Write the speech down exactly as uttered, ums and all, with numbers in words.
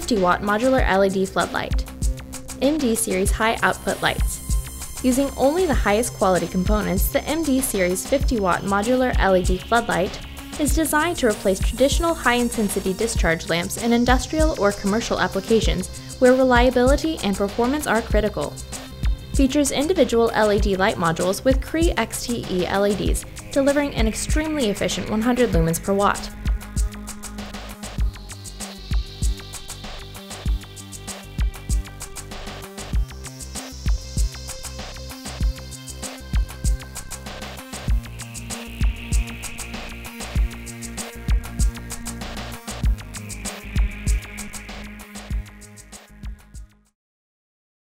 fifty watt Modular L E D Floodlight. M D Series High Output Lights. Using only the highest quality components, the M D Series fifty watt Modular L E D Floodlight is designed to replace traditional high-intensity discharge lamps in industrial or commercial applications where reliability and performance are critical. Features individual L E D light modules with C R E E X T-E L E Ds, delivering an extremely efficient one hundred lumens per watt,